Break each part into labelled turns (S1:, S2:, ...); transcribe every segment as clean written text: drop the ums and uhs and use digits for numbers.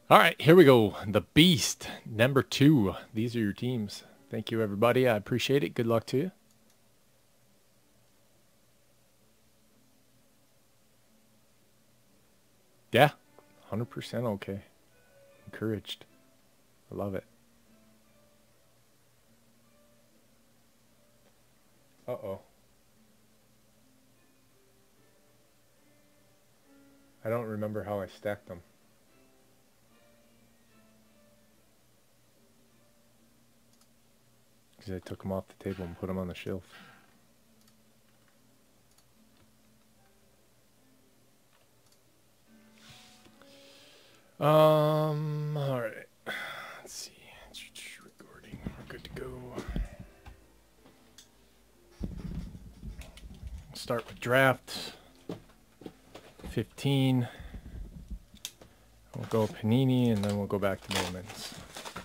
S1: All right, here we go. The Beast, number 2. These are your teams. Thank you, everybody. I appreciate it. Good luck to you. Yeah, 100% okay. Encouraged. I love it. Uh-oh. I don't remember how I stacked them. Because I took them off the table and put them on the shelf. All right. Let's see. Recording. We're good to go. Start with draft. 15. We'll go Panini, and then we'll go back to moments.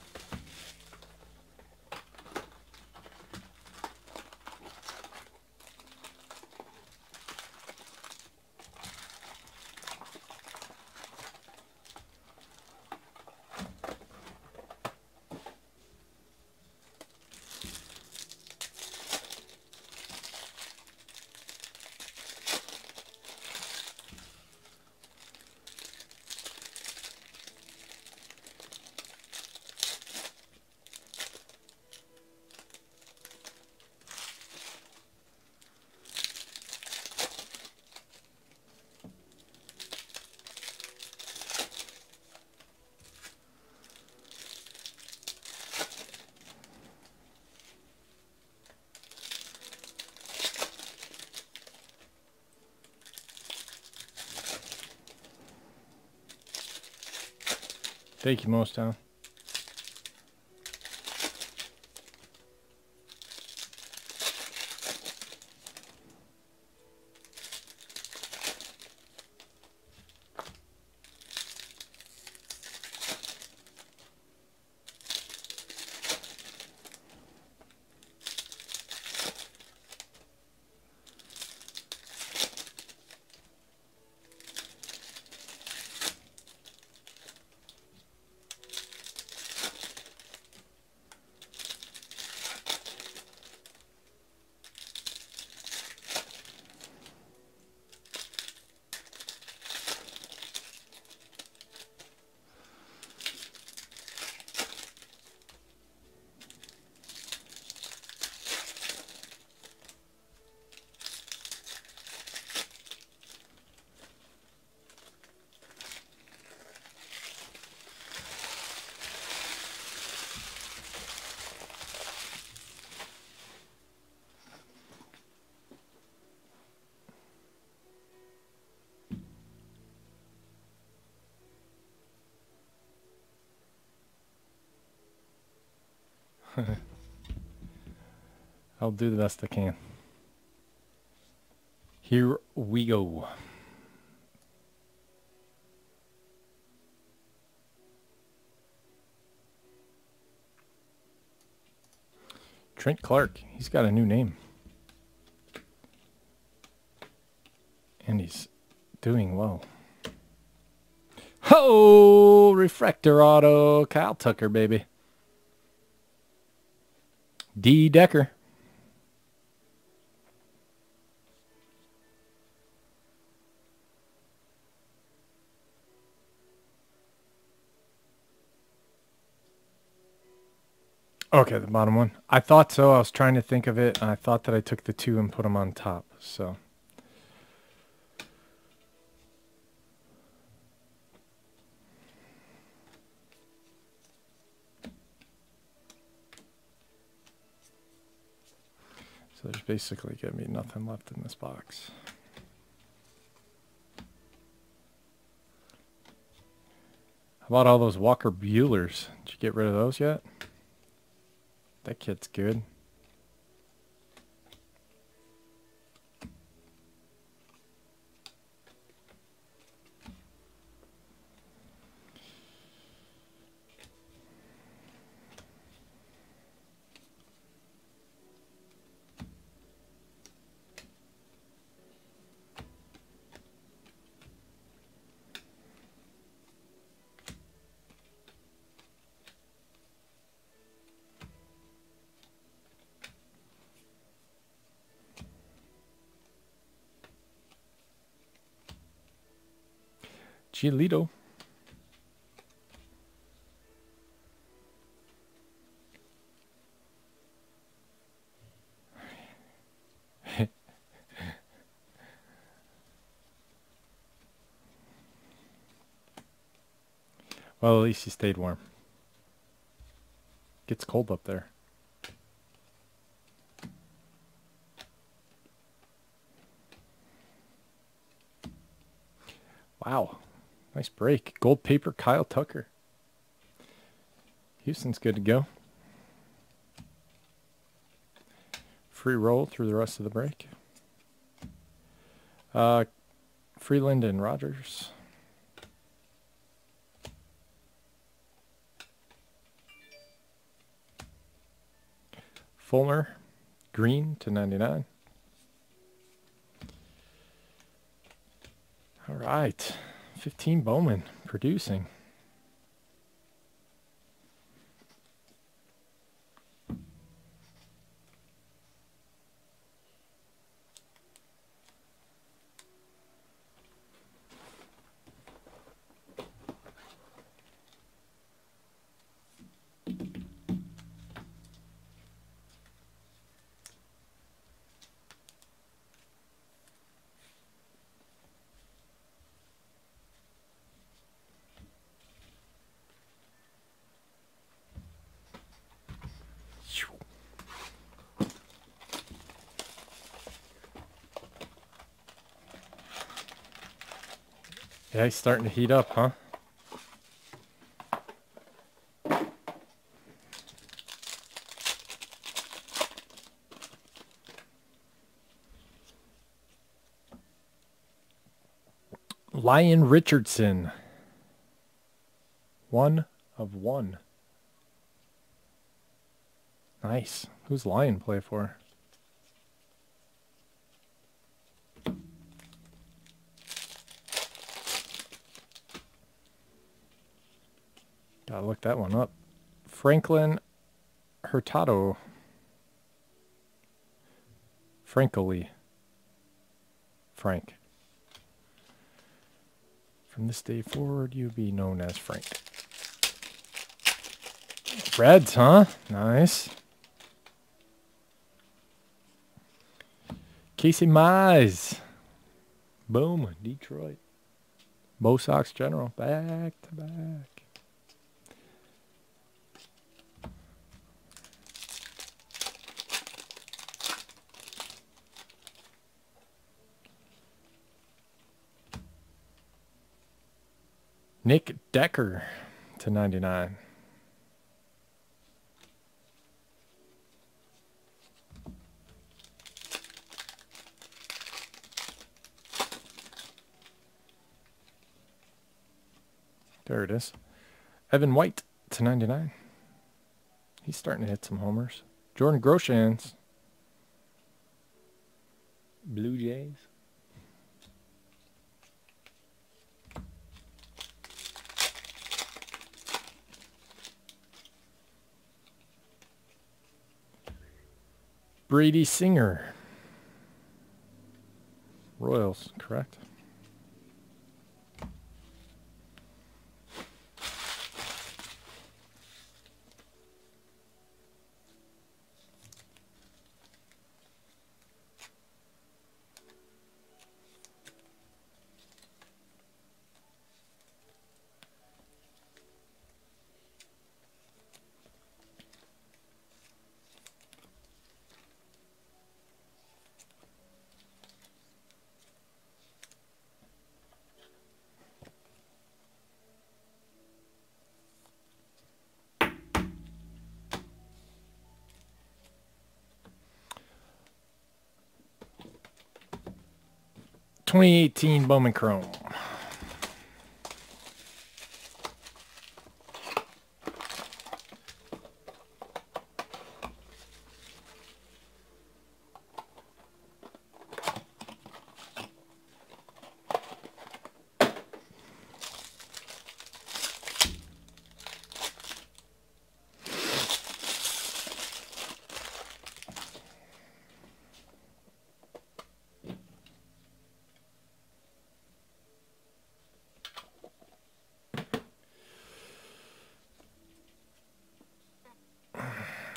S1: Thank you, Mostown. I'll do the best I can. Here we go. Trent Clark. He's got a new name. And he's doing well. Oh, refractor auto. Kyle Tucker, baby. D. Decker. Okay, the bottom one. I thought so. I was trying to think of it, and I thought that I took the 2 and put them on top. So there's basically going to be nothing left in this box. How about all those Walker Buehlers? Did you get rid of those yet? That kid's good. Giolito. Well, at least he stayed warm. Gets cold up there. Wow. Nice break. Gold paper, Kyle Tucker. Houston's good to go. Free roll through the rest of the break. Freeland and Rogers. Fulmer, Green /99. All right, 15 Bowman producing. Yeah, he's starting to heat up, huh? Lion Richardson. 1 of 1. Nice. Who's Lion play for? Gotta look that one up. Franklin Hurtado. Frankly. Frank. From this day forward, you be known as Frank. Reds, huh? Nice. Casey Mize. Boom. Detroit. Bo Sox General. Back to back. Nick Decker /99. There it is. Evan White /99. He's starting to hit some homers. Jordan Groshans. Blue Jays. Brady Singer. Royals, correct? /2018 Bowman Chrome.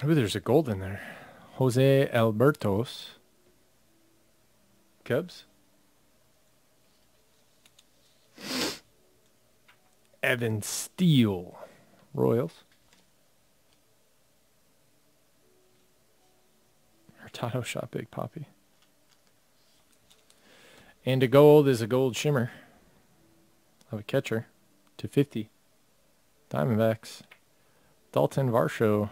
S1: Ooh, there's a gold in there. Jose Albertos. Cubs. Evan Steele. Royals. Hurtado shot Big Poppy. And a gold is a gold shimmer of a catcher to 50. Diamondbacks. Dalton Varsho.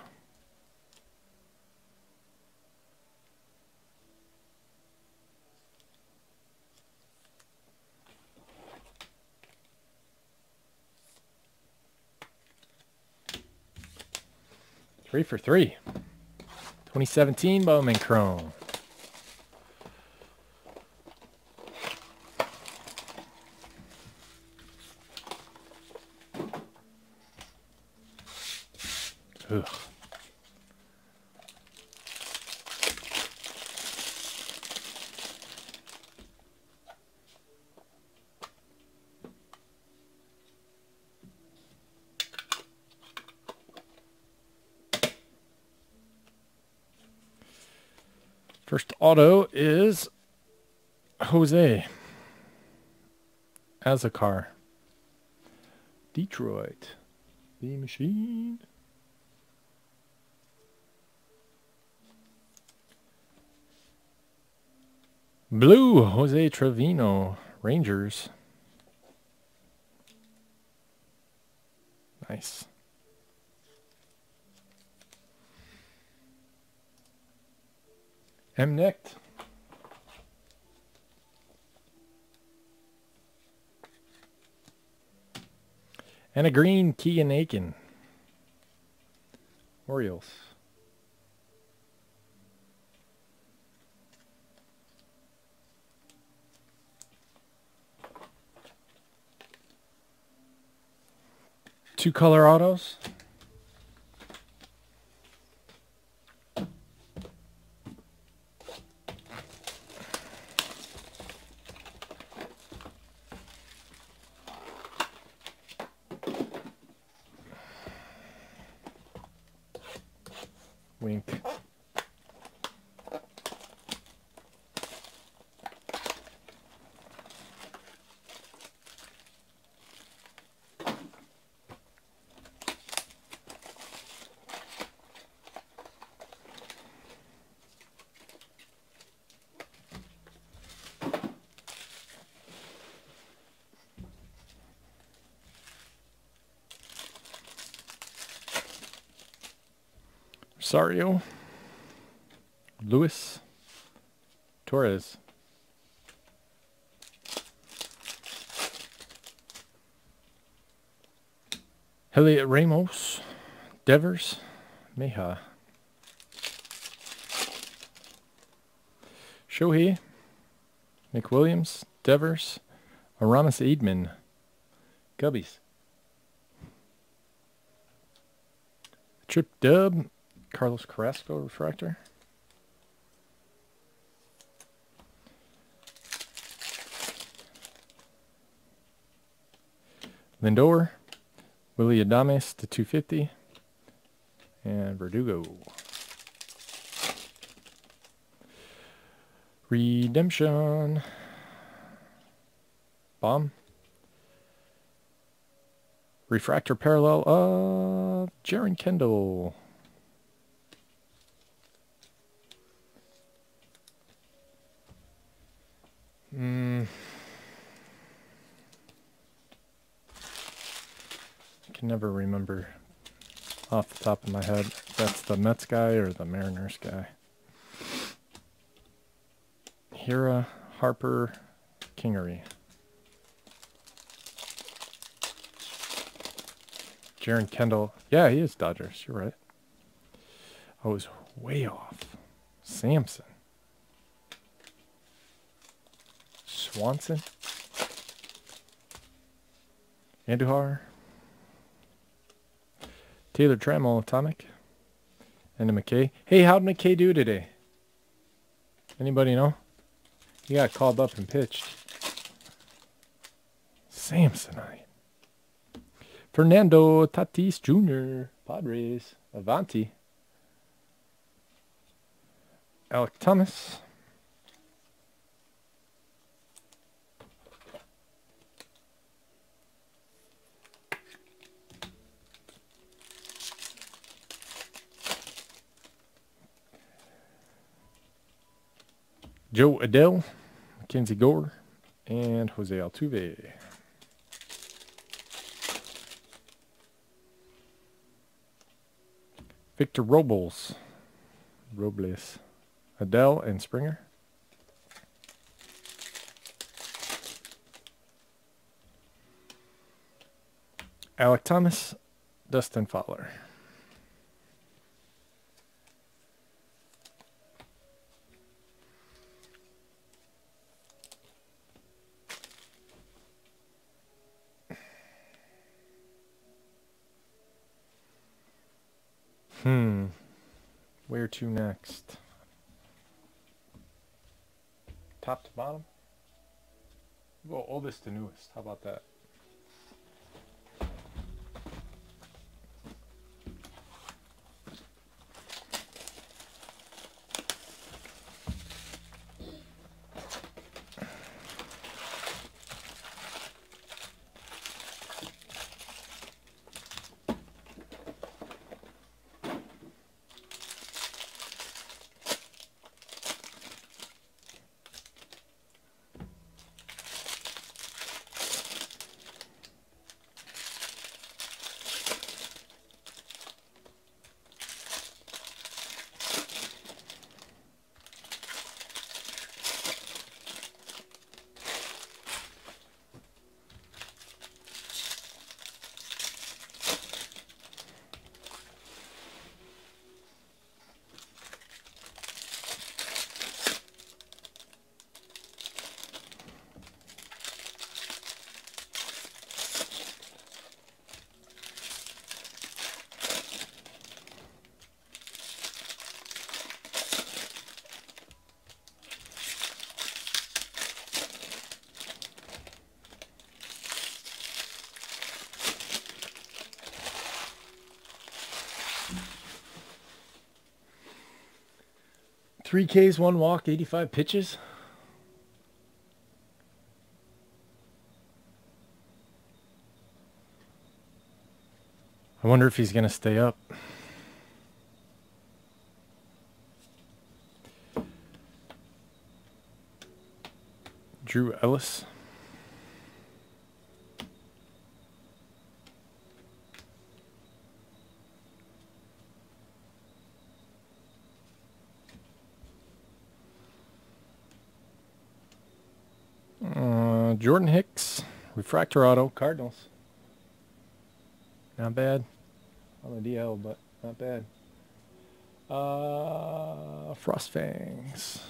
S1: Three for three. 2017 Bowman Chrome. Ugh. First auto is Jose Azocar. Detroit. The Machine. Blue, Jose Trevino, Rangers. Nice. M-Nicked. And a green, Keegan Aiken. Orioles. Two color autos. Wink. Rosario. Luis Torres. Elliot Ramos. Devers. Meja. Shohei. McWilliams. Devers. Aramis Eidman. Gubbies. Trip Dub. Carlos Carrasco refractor. Lindor. Willie Adames to 250. And Verdugo. Redemption. Bomb. Refractor parallel of Jaron Kendall. I can never remember off the top of my head if that's the Mets guy or the Mariners guy. Hira, Harper, Kingery. Jaron Kendall. Yeah, he is Dodgers. You're right. I was way off. Samson. Swanson. Andujar. Taylor Trammell, Atomic. And a McKay. Hey, how'd McKay do today? Anybody know? He got called up and pitched. Samsonite. Fernando Tatis Jr. Padres. Avanti. Alec Thomas. Joe Adele, Mackenzie Gore, and Jose Altuve. Victor Robles, Adele, and Springer. Alec Thomas, Dustin Fowler. Where to next? Top to bottom? Well, oldest to newest. How about that? Three Ks, 1 walk, 85 pitches. I wonder if he's going to stay up. Drew Ellis. Jordan Hicks, refractor auto, Cardinals. Not bad. On the DL, but not bad. Frost Fangs.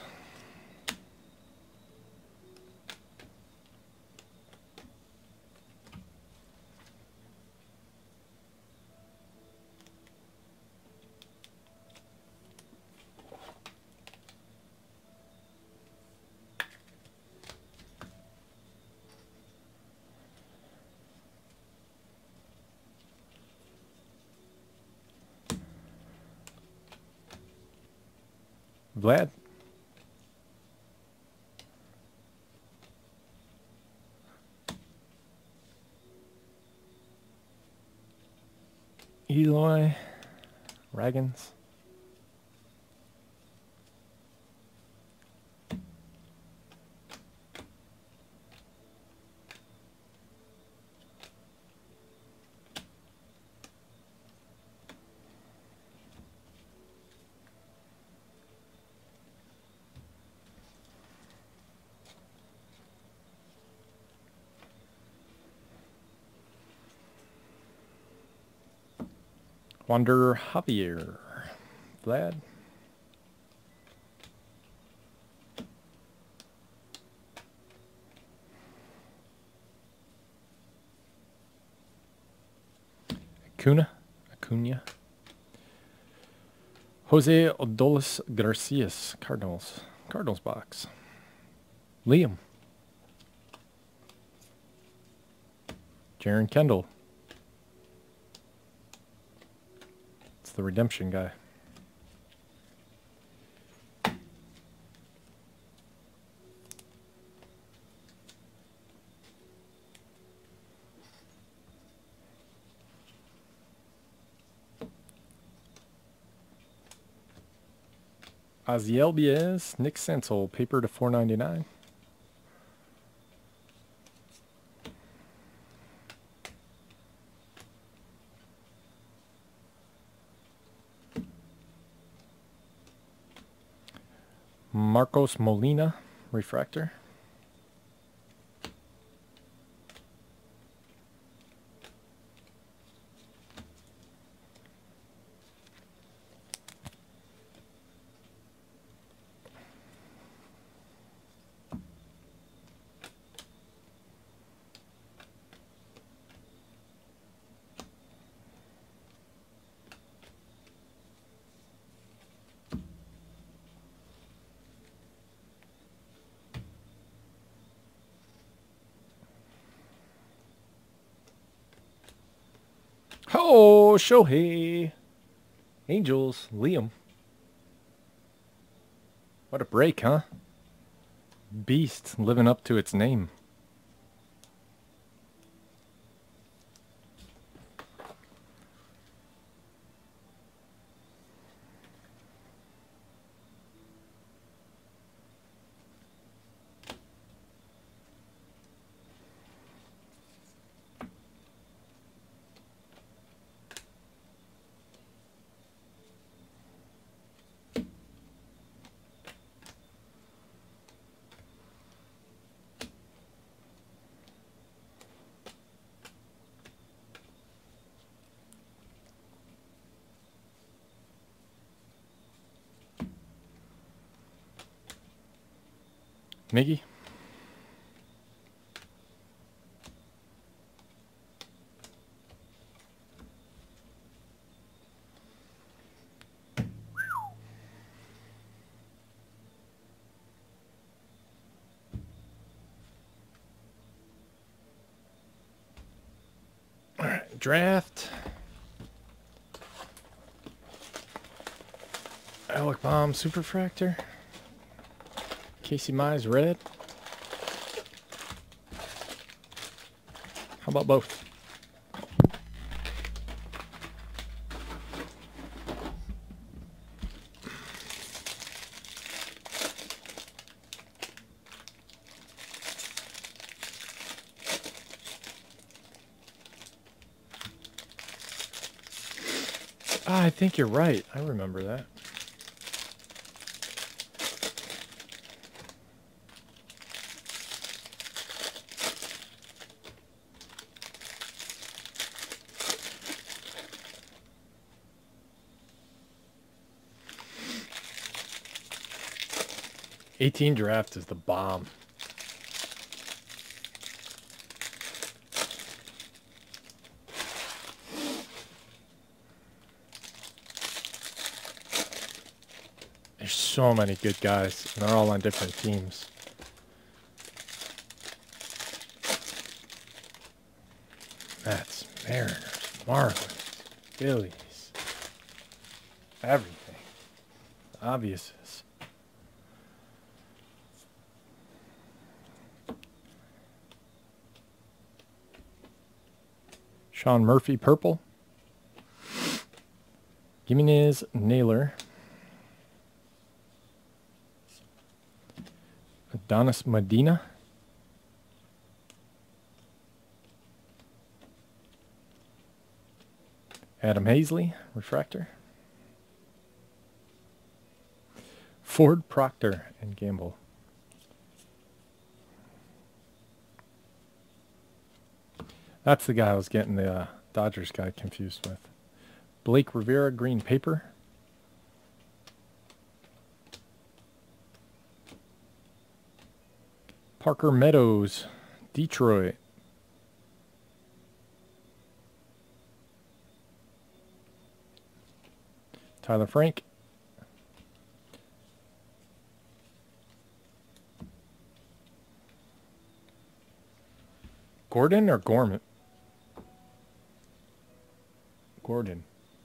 S1: Vlad. Eloy. Ragans. Wander Javier. Vlad. Acuna. Jose Odolis Garcias. Cardinals box. Liam. Jaron Kendall. The redemption guy. Aziel Biez, Nick Senzel, paper to 4.99. Marcos Molina, refractor. Oh, Shohei. Angels, Liam. What a break, huh? Beast living up to its name. Miggy. All right, draft. Alec Baum, Superfractor. Casey Mize, red. How about both? Ah, I think you're right. I remember that. '18 draft is the bomb. There's so many good guys, and they're all on different teams. Mets, Mariners, Marlins, Phillies, everything. Obvious is. Sean Murphy, purple. Gimenez, Naylor. Adonis Medina. Adam Hazley, refractor. Ford Proctor and Gamble. That's the guy I was getting the Dodgers guy confused with. Blake Rivera, green paper. Parker Meadows, Detroit. Tyler Frank. Gordon or Gorman? Gordon.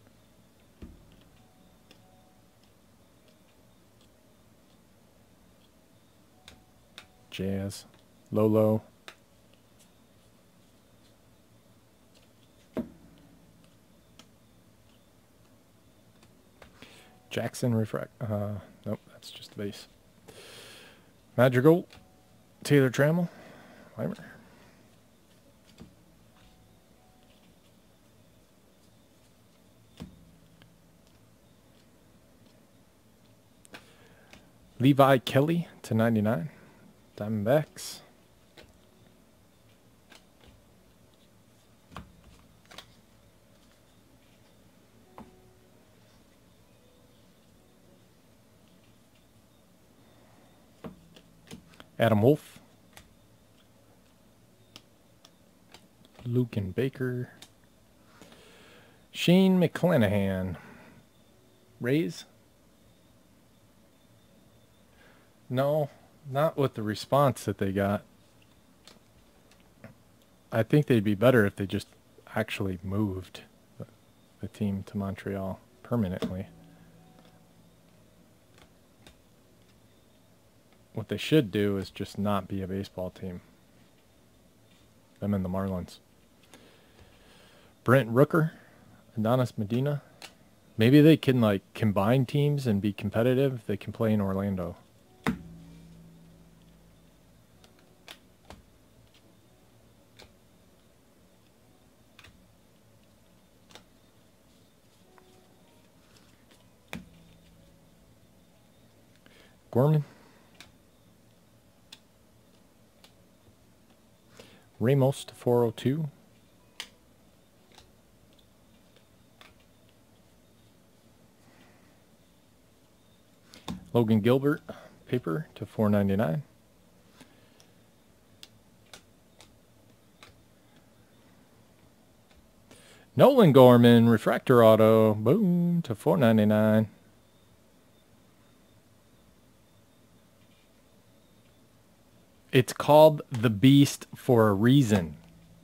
S1: Jazz. Lolo. Jackson refract. Nope, that's It's just a base. Madrigal, Taylor Trammell, Weimer. Levi Kelly /99, Diamondbacks. Adam Wolf, Luken Baker, Shane McClanahan, Rays. No, not with the response that they got. I think they'd be better if they just actually moved the team to Montreal permanently. What they should do is just not be a baseball team. Them and the Marlins. Brent Rooker, Adonis Medina. Maybe they can like combine teams and be competitive. They can play in Orlando. Gorman. Ramos /402. Logan Gilbert, paper /499. Nolan Gorman, refractor auto, boom, /499. It's called the Beast for a reason.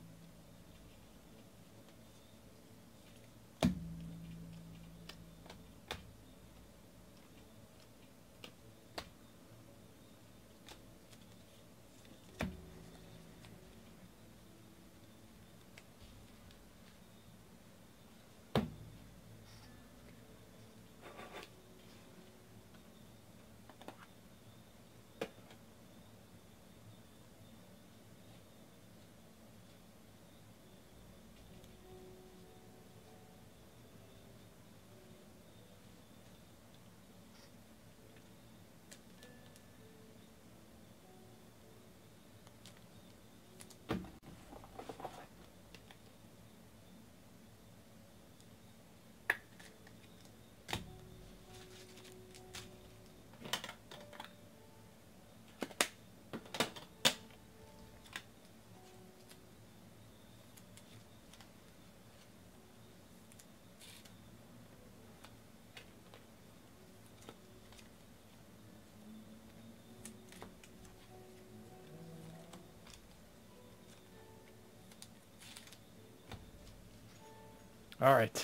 S1: All right,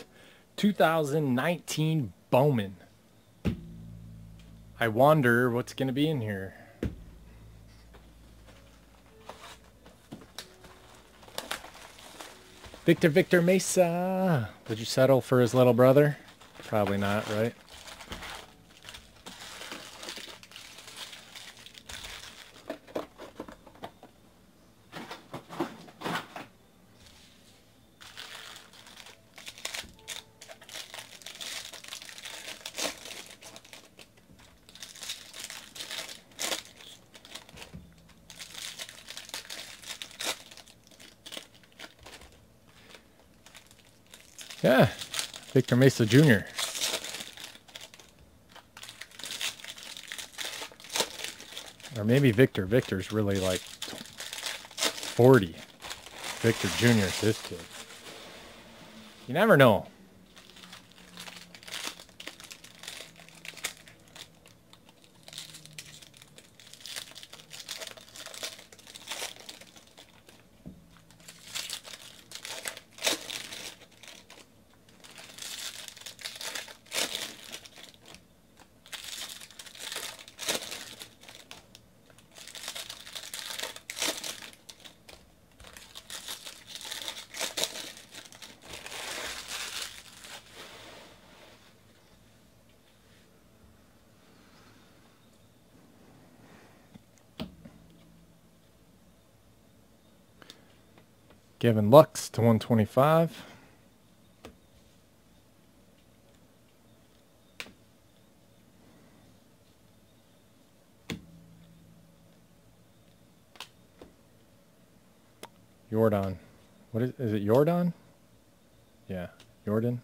S1: 2019 Bowman. I wonder what's going to be in here. Victor Mesa. Would you settle for his little brother? Probably not, right? Yeah, Victor Mesa Jr. Or maybe Victor's really like 40. Victor Jr. is this kid. You never know. Gavin Lux to 125. Jordan. What is it Jordan? Yeah, Jordan.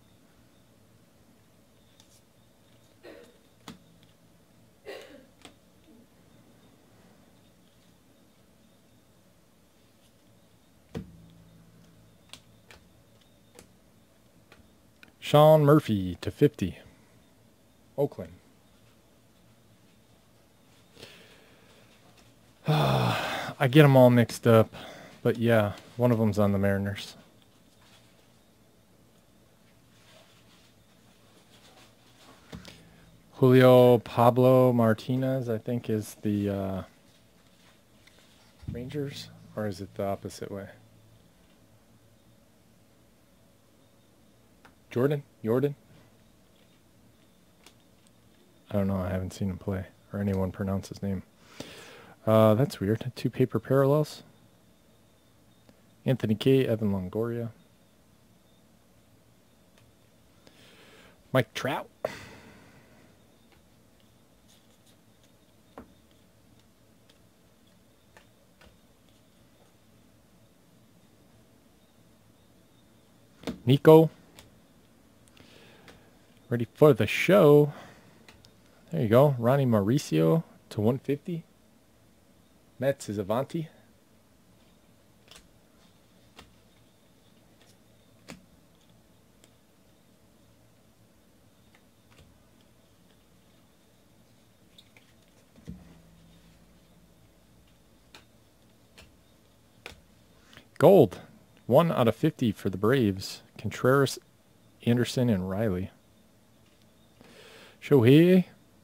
S1: Sean Murphy to 50. Oakland. I get them all mixed up. But yeah, one of them's on the Mariners. Julio Pablo Martinez, I think, is the Rangers. Or is it the opposite way? Jordan? I don't know. I haven't seen him play or anyone pronounce his name. That's weird. 2 paper parallels. Anthony K. Evan Longoria. Mike Trout. Nico. Ready for the show. There you go. Ronnie Mauricio to 150. Mets is Avanti. Gold. 1 out of 50 for the Braves. Contreras, Anderson, and Riley. Shohei.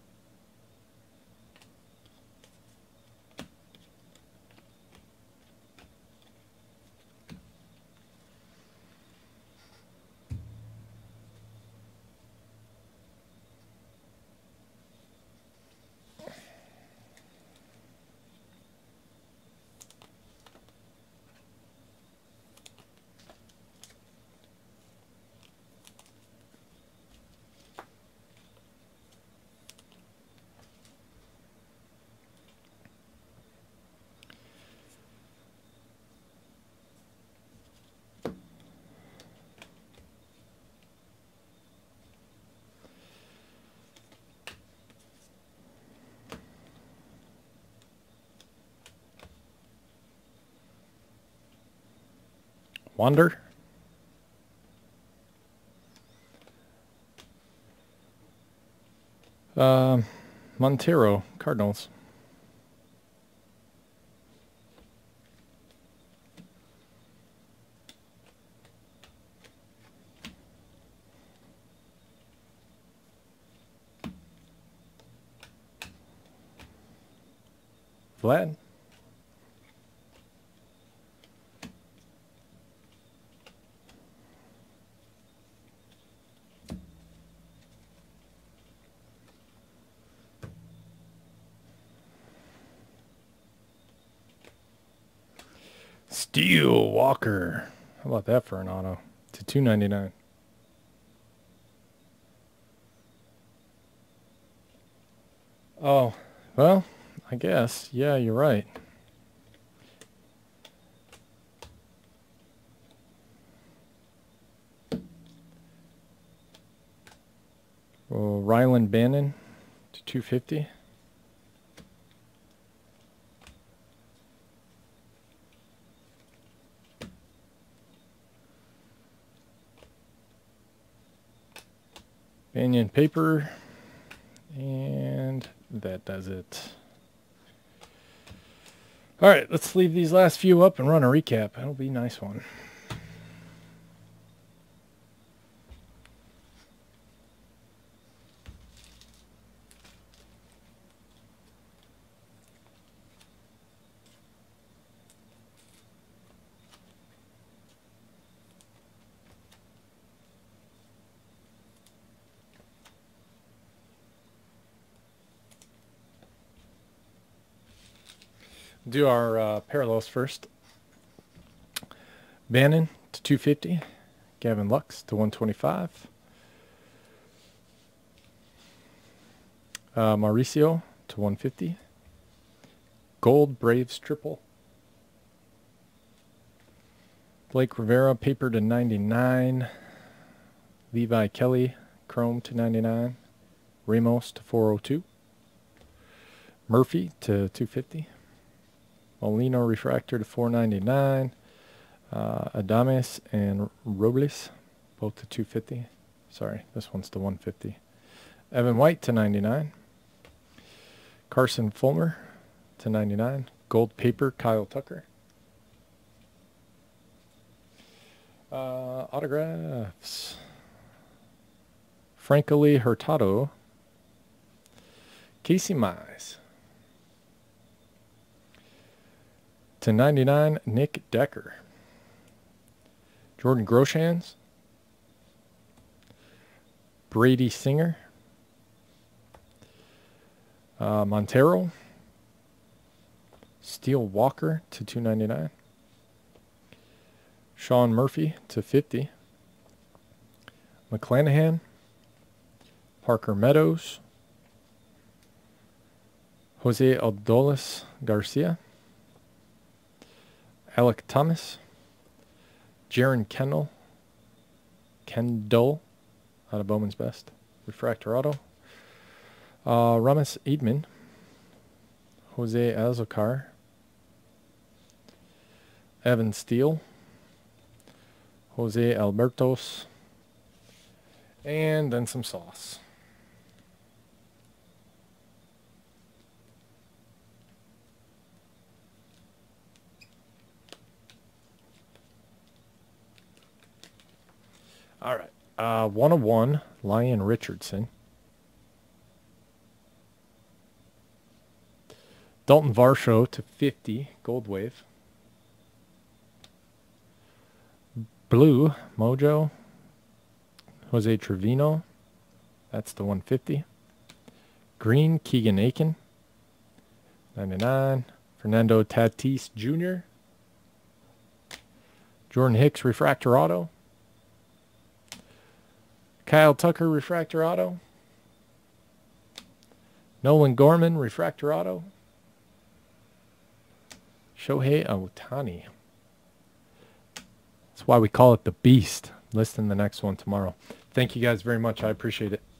S1: Wander. Montero, Cardinals. Vlad. Steel Walker. How about that for an auto? To 299. Oh, well, I guess. Yeah, you're right. Well, Ryland Bannon to 250. Banyan paper. And that does it. All right, let's leave these last few up and run a recap. That'll be a nice one. Do our parallels first. Bannon to 250. Gavin Lux to 125. Mauricio to 150. Gold Braves triple. Blake Rivera paper to 99. Levi Kelly chrome to 99. Ramos to 402. Murphy to 250. Molino refractor to 499. Adames and Robles both to 250. Sorry, this one's to 150. Evan White to 99. Carson Fulmer to 99. Gold paper Kyle Tucker. Autographs. Frankly Hurtado. Casey Mize. To 99, Nick Decker. Jordan Groshans. Brady Singer. Montero. Steele Walker to 299. Sean Murphy to 50. McClanahan. Parker Meadows. Jose Aldolis Garcia. Alec Thomas. Jaron Kendall out of Bowman's Best. Refractor auto. Ramis Eidman. Jose Azocar. Evan Steele. Jose Albertos. And then some sauce. All right. 101, Lyon Richardson. Dalton Varsho to 50, Gold Wave. Blue, Mojo. Jose Trevino. That's the 150. Green, Keegan Aiken. 99. Fernando Tatis Jr. Jordan Hicks, Refractor Auto. Kyle Tucker, Refractor Auto. Nolan Gorman, Refractor Auto. Shohei Ohtani. That's why we call it the Beast. Listing the next one tomorrow. Thank you guys very much. I appreciate it.